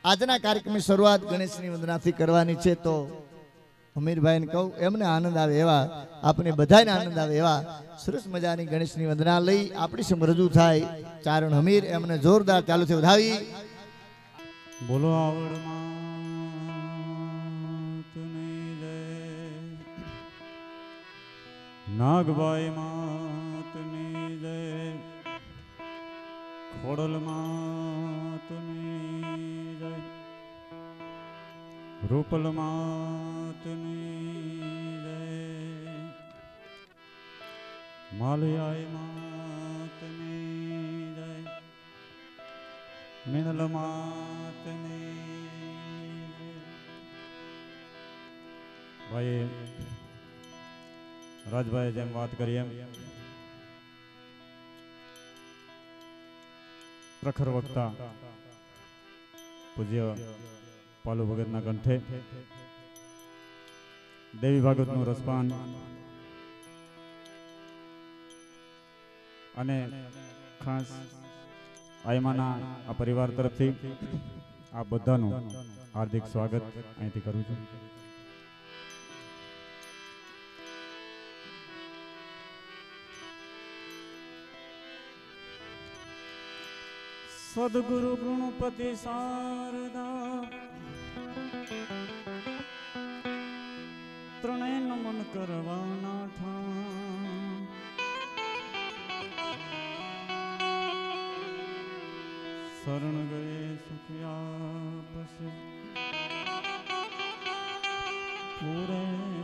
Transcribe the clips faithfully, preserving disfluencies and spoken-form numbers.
આજના કાર્યક્રમની શરૂઆત ગણેશની વંદનાથી કરવાની છે તો અમીરભાઈને કહું એમને આનંદ આવે એવા આપણે બધાને આનંદ આવે એવા સરસ મજાની ગણેશની વંદના લઈ આપણી સમ રજૂ થાય ચારણ અમીર એમને જોરદાર ચાલુ છે વધાવી બોલો આવડમાં नागबाई मातनी जय खोड़ल मातनी जय रूपल मातनी जय मालियाई मातनी जय मिनल मातनी भाई राजभाई जेम बात करिए प्रखर वक्ता पूज्य पालू भगत ना कंठे देवी भागवत नु रसपान अने खास आयमाना आ परिवार तरफ थी आ बधानु हार्दिक स्वागत अहींथी करूं छुं। सद्गुरु गुणपति शारदा त्रणय नमन करवाना था शरण गए सुखिया पसे पूरे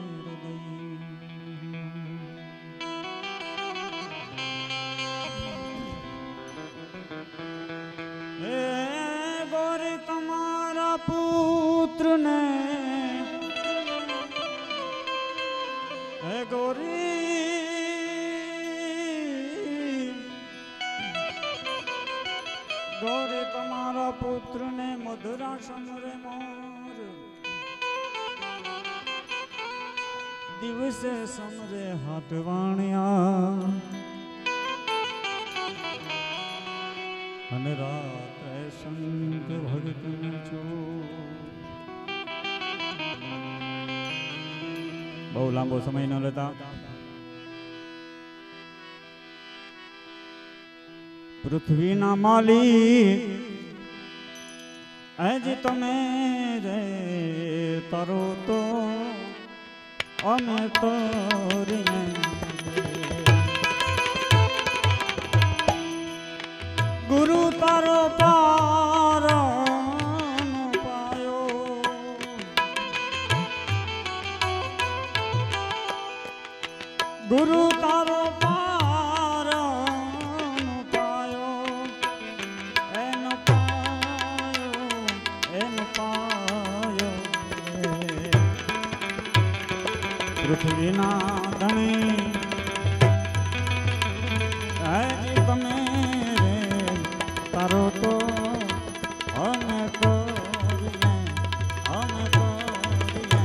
पुत्र ने गौरी गौरी तुम्हारा पुत्र ने मधुरा समरे मोर दिवसे समरे हाटवाणिया अन रात्रे संत भगत छो बहु लांबो समय न लेता पृथ्वी ना मालिक आज तमे रे तरो तो अमे तो रे गुरु तारो पार पायो गुरु तारो पार पायो एन पायो एन पायो पृथ्वी ना धनी तमे तारो तो हमें कोरिए हमें कोरिए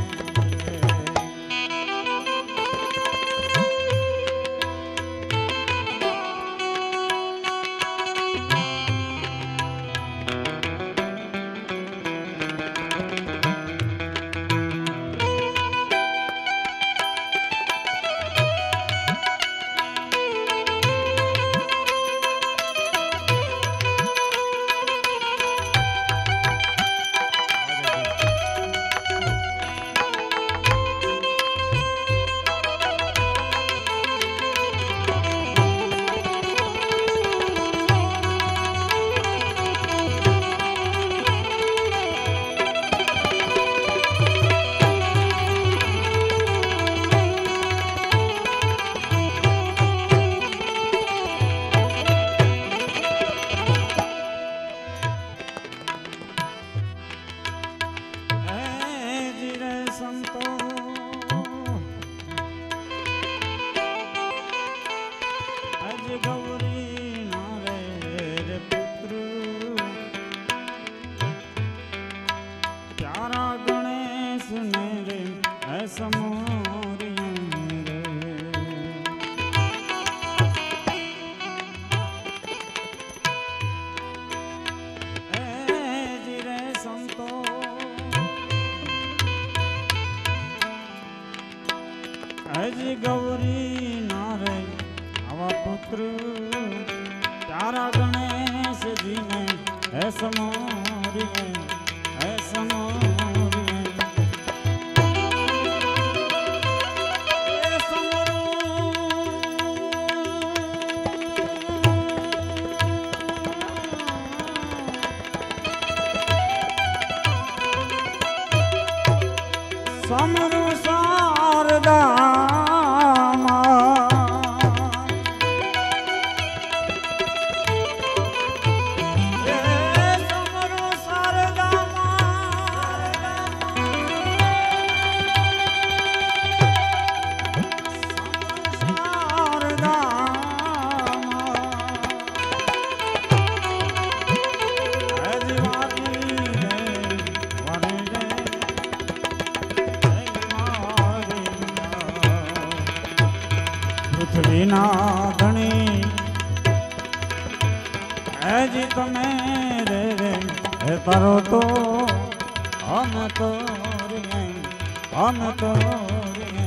संत जी गौरी नारे आवा पुत्र प्यारा गणेश जी ने ऐसा मोरिए ऐसा मोरिए समरु शारदा पृथ्वीना धनी जी तमे रे रे हे तारो तो हम तो रे हम तो रे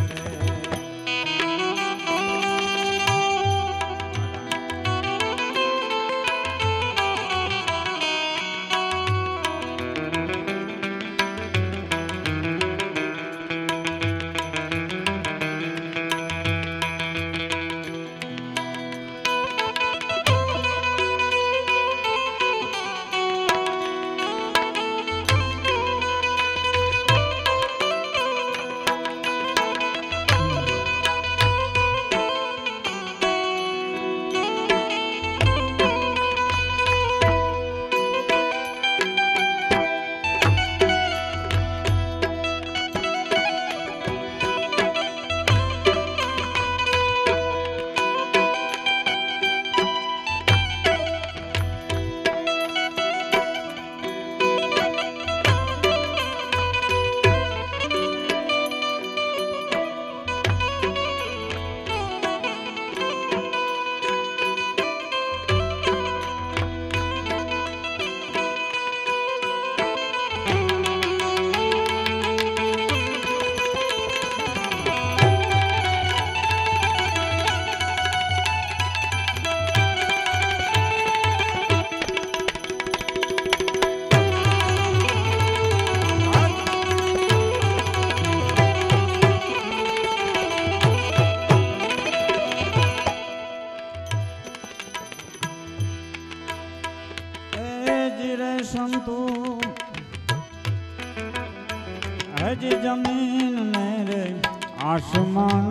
हज जमीन मेरे आसमान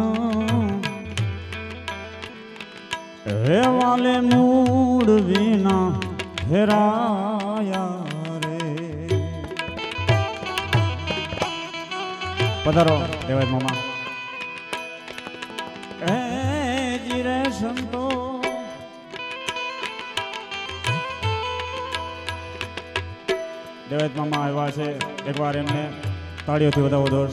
हे वाले मूड बिना हेराया रे पधारो देवाय मामा हे जीरे संतो देवाय मामा આવ્યા છે એકવાર એમને તાળીઓથી વધાવો દોસ્ત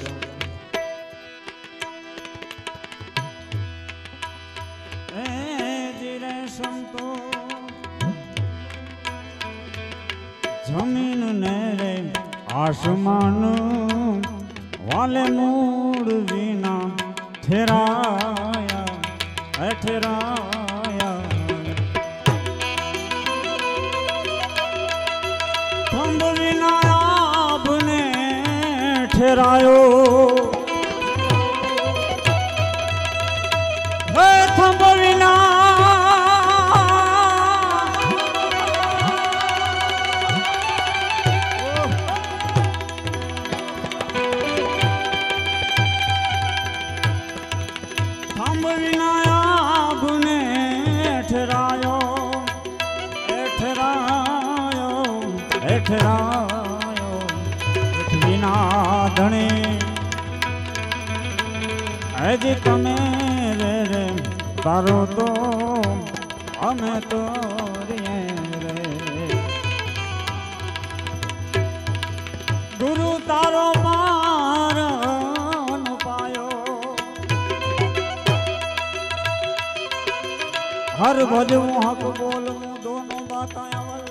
जमीन ने रे आसमान वाले मूड बिना ठहराया ठहराया थंब बिना आपने ठहरायो थंब बिना थंब बिना आपने ठहरायो ठहरायो ठहरायो बिना धणे आज तमे रे रे तारो तो हमें तो रे गुरु तारो मार पायो हर भजू हक बोल दोनों बातें अवल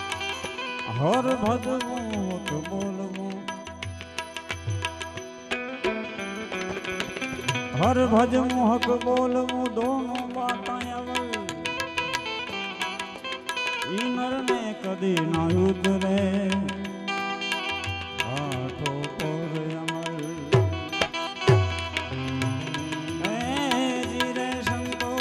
हर भजू हक बोल हर भज मोहक बोल वो दोनों बातें अवल नर ने कदी ना उतरे आठो पर अमल जी रे संतो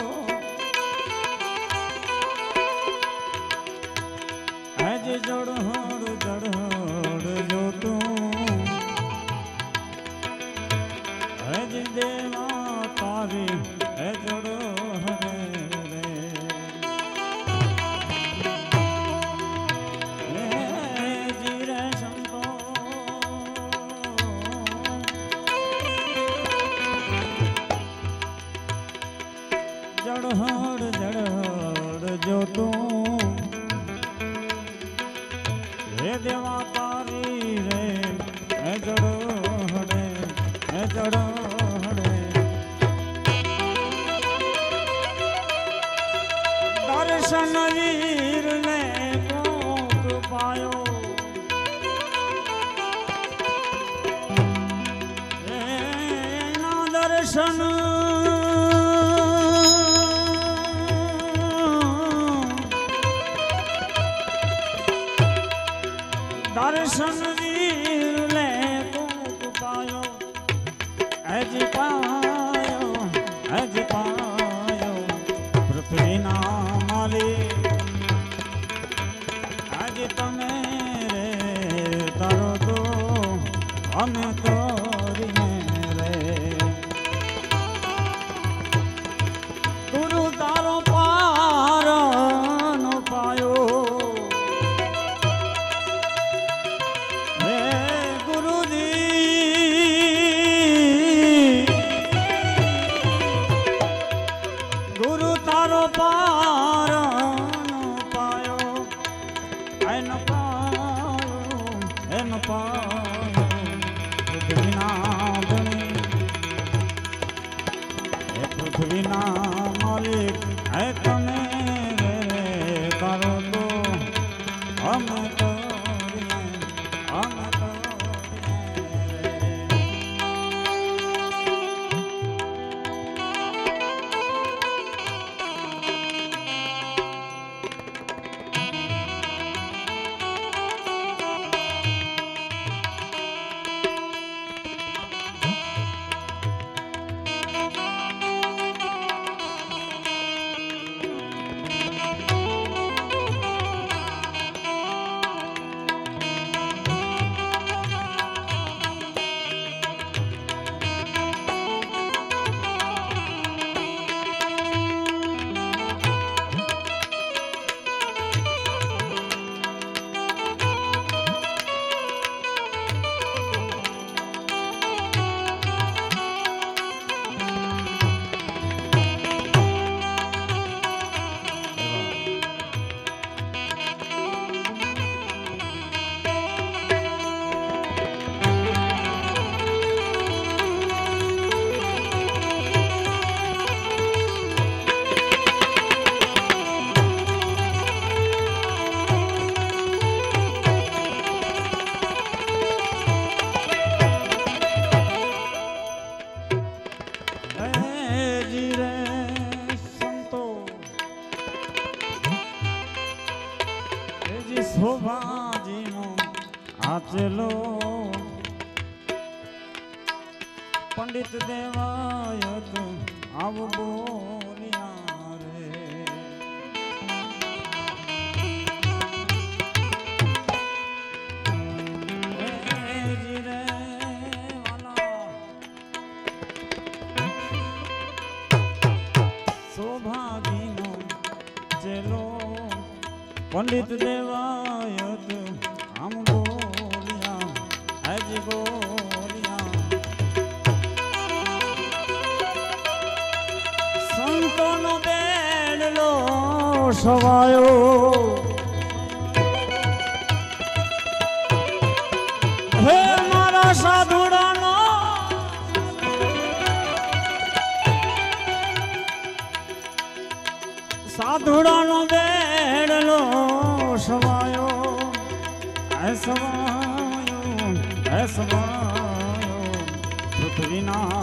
आज जड़हड़ जड़हड़ जो तू आज देवा तारी है जड़ो जड़हड़ जड़हड़ जो तू हे देवा तारी रे हे जड़हड़े हे जड़हड़े दर्शन वीर ने कोक पायो हे ना दर्शन दर्शन वीर ले कोक पायो अज पायो अज पायो पृथ्वी ना मालिक आज तमे रे तारो तो हमें तोरी रे गुरु तारो पार नो पायो पार न पायो ऐ न पायो ऐ न पायो पृथ्वी ना धनी हे पृथ्वी ना मालिक है तमे रे करो तो हम तो हम तो शोभाजी नो आचलो पंडित देवायत आव बोलिया रे जी रे वाला शोभाजी नो चलो पंडित देवायत हम बोलिया आज बोलिया संतों नो बेड़लो सवायो हे मारा साधुड़ा नो साधुड़ा नो बेड़लो सवायो ऐ सवायो ऐ सवायो पृथ्वी ना